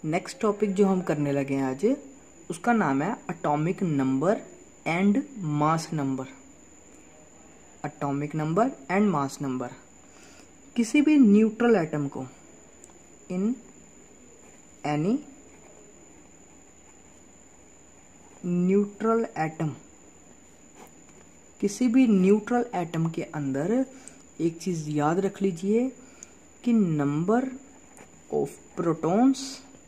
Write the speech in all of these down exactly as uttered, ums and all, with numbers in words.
Next topic जो हम करने लगे हैं आज, उसका नाम है atomic number and mass number. Atomic number and mass number. किसी भी न्यूट्रल एटम को इन एनी न्यूट्रल एटम, किसी भी न्यूट्रल एटम के अंदर एक चीज याद रख लीजिए कि number of protons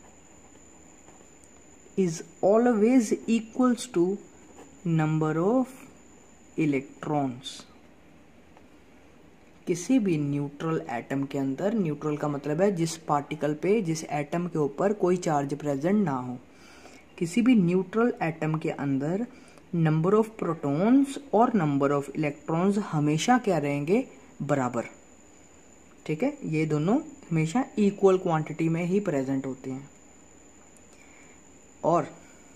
is always equals to number of electrons। किसी भी न्यूट्रल एटम के अंदर, न्यूट्रल का मतलब है जिस पार्टिकल पे, जिस एटम के ऊपर कोई चार्ज प्रेजेंट ना हो, किसी भी न्यूट्रल एटम के अंदर नंबर ऑफ प्रोटॉन्स और नंबर ऑफ इलेक्ट्रॉन्स हमेशा क्या रहेंगे, बराबर। ठीक है, ये दोनों हमेशा इक्वल क्वांटिटी में ही प्रेजेंट होते हैं। और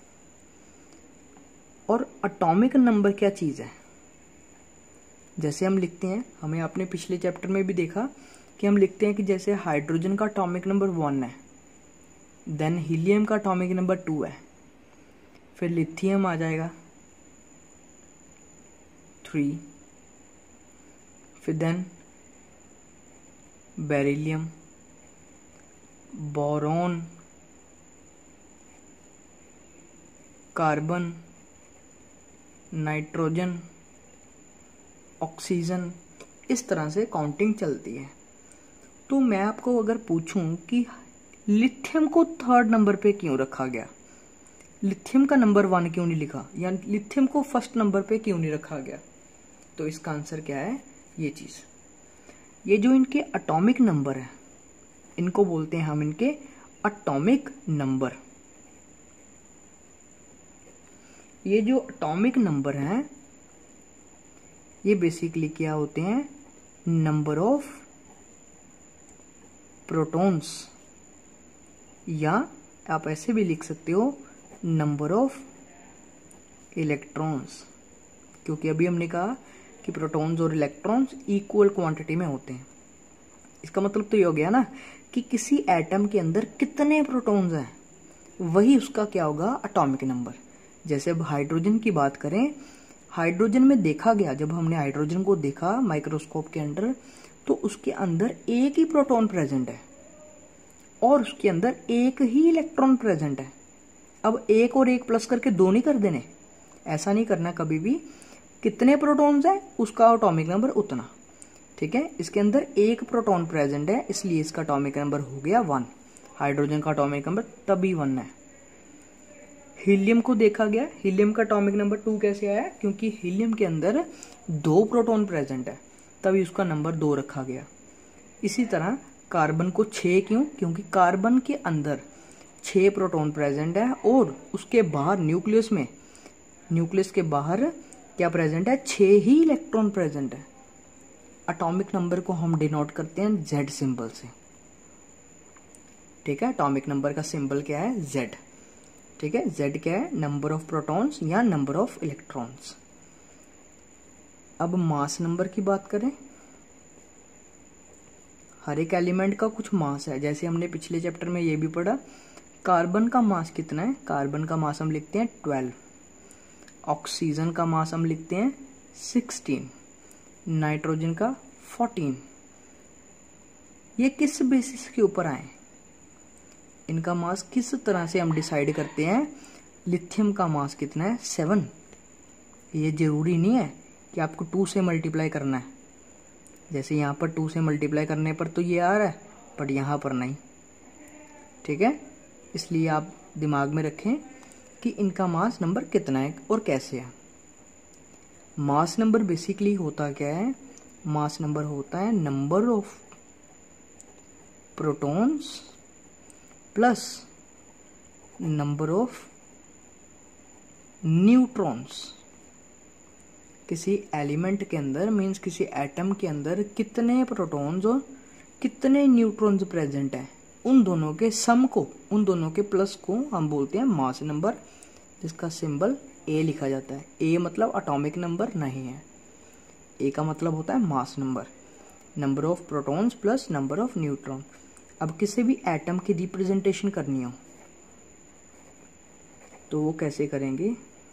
और एटॉमिक नंबर क्या चीज है, जैसे हम लिखते हैं, हमें आपने पिछले चैप्टर में भी देखा कि हम लिखते हैं कि जैसे हाइड्रोजन का एटॉमिक नंबर वन है, देन हीलियम का एटॉमिक नंबर टू है, फिर लिथियम आ जाएगा थ्री, फिर then beryllium, boron, carbon, nitrogen, oxygen, इस तरह से काउंटिंग चलती है। तो मैं आपको अगर पूछूं कि लिथियम को थर्ड नंबर पे क्यों रखा गया, लिथियम का नंबर वन क्यों नहीं लिखा, या लिथियम को फर्स्ट नंबर पे क्यों नहीं रखा गया, तो इसका आंसर क्या है, ये चीज, ये जो इनके एटॉमिक नंबर है, इनको बोलते हैं हम इनके एटॉमिक नंबर। ये जो एटॉमिक नंबर हैं, ये बेसिकली क्या होते हैं, नंबर ऑफ प्रोटॉन्स, या आप ऐसे भी लिख सकते हो नंबर ऑफ इलेक्ट्रॉन्स, क्योंकि अभी हमने कहा कि प्रोटॉन्स और इलेक्ट्रॉन्स इक्वल क्वांटिटी में होते हैं। इसका मतलब तो ये हो गया ना कि किसी एटम के अंदर कितने प्रोटॉन्स हैं, वही उसका क्या होगा, एटॉमिक नंबर। जैसे अब हाइड्रोजन की बात करें, हाइड्रोजन में देखा गया, जब हमने हाइड्रोजन को देखा माइक्रोस्कोप के अंदर, तो उसके अंदर एक ही प्रोटॉन प्रेजेंट है और उसके अंदर एक ही इलेक्ट्रॉन प्रेजेंट है। अब एक और एक प्लस करके दो नहीं कर देने, ऐसा नहीं करना कभी भी। कितने प्रोटॉन्स हैं उसका एटॉमिक नंबर उतना। ठीक है, इसके अंदर एक प्रोटॉन प्रेजेंट है, इसलिए इसका एटॉमिक नंबर हो गया वन। हाइड्रोजन का एटॉमिक नंबर तभी वन है। हीलियम को देखा गया, हीलियम का एटॉमिक नंबर टू कैसे आया, क्योंकि हीलियम के अंदर दो प्रोटॉन प्रेजेंट है, तभी उसका नंबर दो रखा गया। इसी तरह कार्बन को छह क्यों, क्योंकि कार्बन के अंदर छह प्रोटॉन प्रेजेंट है और उसके बाहर न्यूक्लियस में, न्यूक्लियस के बाहर क्या प्रेजेंट है, छह ही इलेक्ट्रॉन प्रेजेंट है। एटॉमिक नंबर को हम डिनोट करते हैं जेड सिंबल से। ठीक है, एटॉमिक नंबर का सिंबल क्या है, जेड। ठीक है, Z क्या है, नंबर ऑफ प्रोटॉन्स या नंबर ऑफ इलेक्ट्रॉन्स। अब मास नंबर की बात करें, हर एक एलिमेंट का कुछ मास है, जैसे हमने पिछले चैप्टर में ये भी पढ़ा। कार्बन का मास कितना है, कार्बन का मास हम लिखते हैं ट्वेल्व, ऑक्सीजन का मास हम लिखते हैं सिक्सटीन, नाइट्रोजन का फोर्टीन। ये किस बेसिस के ऊपर आए, इनका मास किस तरह से हम डिसाइड करते हैं। लिथियम का मास कितना है, सेवन। ये जरूरी नहीं है कि आपको टू से मल्टीप्लाई करना है, जैसे यहाँ पर टू से मल्टीप्लाई करने पर तो ये आ रहा है, बट यहाँ पर नहीं। ठीक है, इसलिए आप दिमाग में रखें कि इनका मास नंबर कितना है और कैसे है। मास नंबर बेसिकली होता क्या है, मास नंबर होता है number of protons plus number of neutrons. किसी एलिमेंट के अंदर, मीन्स किसी एटम के अंदर कितने प्रोटॉन्स और कितने न्यूट्रॉन्स प्रेजेंट हैं, उन दोनों के सम को, उन दोनों के प्लस को हम बोलते हैं मास नंबर, जिसका सिंबल ए लिखा जाता है। ए मतलब एटॉमिक नंबर नहीं है, ए का मतलब होता है mass number, number of protons plus number of neutron. अब किसी भी एटम की रिप्रेजेंटेशन करनी हो तो वो कैसे करेंगे,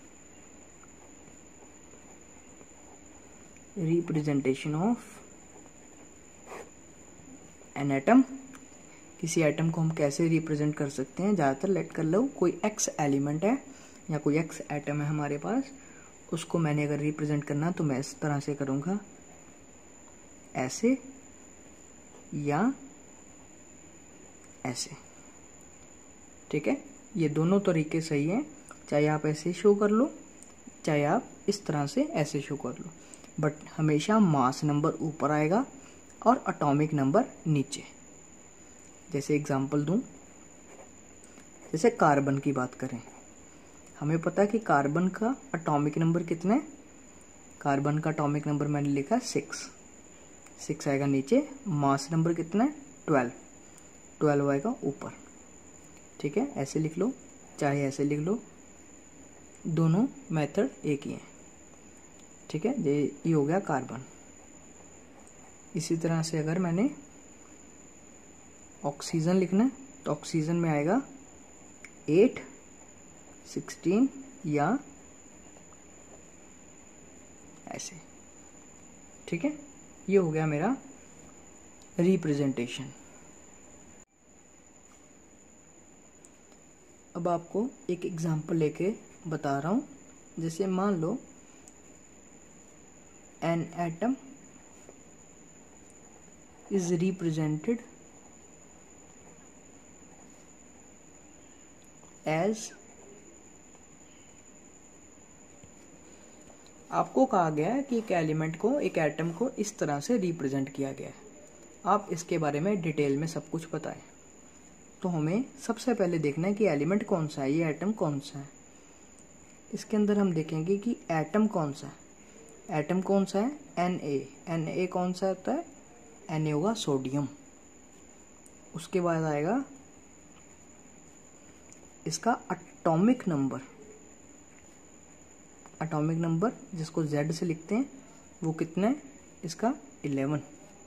रिप्रेजेंटेशन ऑफ एन एटम। किसी एटम को हम कैसे रिप्रेजेंट कर सकते हैं, ज़्यादातर लेट कर लो कोई एक्स एलिमेंट है या कोई एक्स एटम है हमारे पास, उसको मैंने अगर रिप्रेजेंट करना तो मैं इस तरह से करूँगा, ऐसे या ऐसे। ठीक है, ये दोनों तरीके सही हैं, चाहे आप ऐसे शो कर लो चाहे आप इस तरह से ऐसे शो कर लो, बट हमेशा मास नंबर ऊपर आएगा और एटॉमिक नंबर नीचे। जैसे एग्जांपल दूं, जैसे कार्बन की बात करें, हमें पता है कि कार्बन का एटॉमिक नंबर कितना है, कार्बन का एटॉमिक नंबर मैंने लिखा सिक्स, सिक्स आएगा नीचे, मास नंबर कितना है ट्वेल्व, ट्वेल्व आएगा ऊपर। ठीक है, ऐसे लिख लो चाहे ऐसे लिख लो, दोनों मेथड एक ही हैं। ठीक है, ये ये हो गया कार्बन। इसी तरह से अगर मैंने ऑक्सीजन लिखना है तो ऑक्सीजन में आएगा एट, सिक्सटीन या ऐसे। ठीक है, ये हो गया मेरा रिप्रेजेंटेशन। अब आपको एक एग्जांपल लेके बता रहा हूँ। जैसे मान लो an atom is represented as, आपको कहा गया है कि एक एलिमेंट को, एक एटम को इस तरह से रिप्रेजेंट किया गया है, आप इसके बारे में डिटेल में सब कुछ बताएं। तो हमें सबसे पहले देखना है कि एलिमेंट कौन सा है, ये एटम कौन सा है। इसके अंदर हम देखेंगे कि एटम कौन सा है, एटम कौन सा है एन ए, एन ए कौन सा होता है, एन ए होगा सोडियम। उसके बाद आएगा इसका एटॉमिक नंबर, एटॉमिक नंबर जिसको Z से लिखते हैं वो कितना है, इसका इलेवन।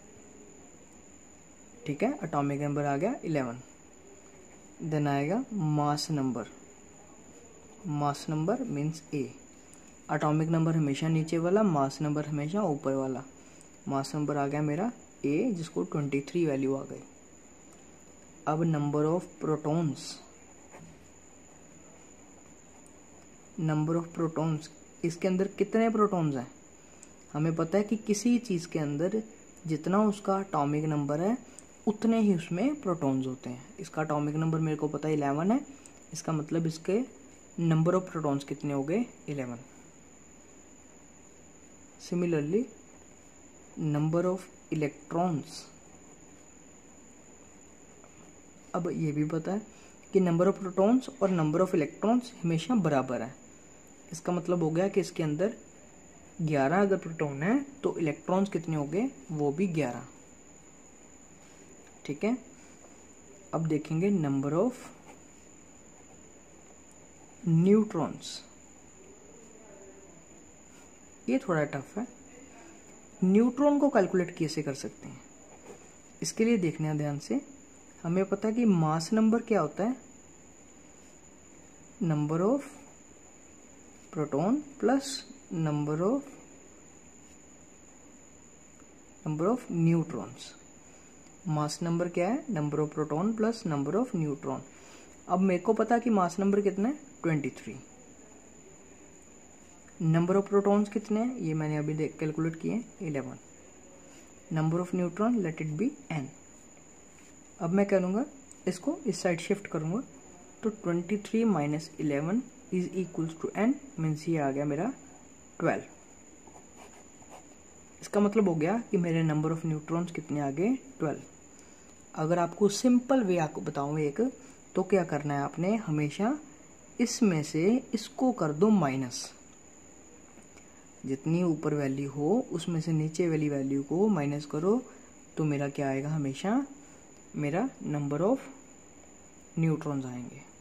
ठीक है, एटॉमिक नंबर आ गया इलेवन। देन आएगा mass number, mass number means A, atomic number हमेशा नीचे वाला, मास नंबर हमेशा ऊपर वाला। मास नंबर आ गया मेरा ए, जिसको ट्वेंटी थ्री वैल्यू आ गई। अब number of protons, number of protons, इसके अंदर कितने प्रोटॉन्स हैं, हमें पता है कि किसी चीज़ के अंदर जितना उसका एटॉमिक नंबर है उतने ही उसमें प्रोटॉन्स होते हैं। इसका एटॉमिक नंबर मेरे को पता है इलेवन है, इसका मतलब इसके नंबर ऑफ प्रोटॉन्स कितने हो गए, eleven. Similarly number of electrons, अब ये भी पता है कि नंबर ऑफ प्रोटॉन्स और नंबर ऑफ इलेक्ट्रॉन्स हमेशा बराबर है। इसका मतलब हो गया कि इसके अंदर ग्यारह अगर प्रोटॉन है तो इलेक्ट्रॉन्स कितने हो गए, वो भी ग्यारह। ठीक है, अब देखेंगे नंबर ऑफ न्यूट्रॉन्स, ये थोड़ा टफ है। न्यूट्रॉन को कैलकुलेट कैसे कर सकते हैं, इसके लिए देखना ध्यान से। हमें पता है कि मास नंबर क्या होता है, number of proton plus number of number of neutrons. Mass number क्या है, number of proton plus number of neutron. अब मेरे को पता कि मास नंबर कितना है, twenty three. Number of protons कितने हैं, ये मैंने अभी देख कैलकुलेट किए, इलेवन। Number of neutron let it be N. अब मैं करूँगा इसको इस साइड शिफ्ट करूँगा, तो twenty three minus eleven is equals to N, means ये आ गया मेरा ट्वेल्व। इसका मतलब हो गया कि मेरे नंबर ऑफ न्यूट्रॉन्स कितने आ गए, ट्वेल्व। अगर आपको सिंपल वे आपको बताऊँ एक, तो क्या करना है आपने, हमेशा इसमें से इसको कर दो माइनस, जितनी ऊपर वैल्यू हो उसमें से नीचे वाली वैल्यू को माइनस करो, तो मेरा क्या आएगा, हमेशा मेरा नंबर ऑफ न्यूट्रॉन्स आएंगे।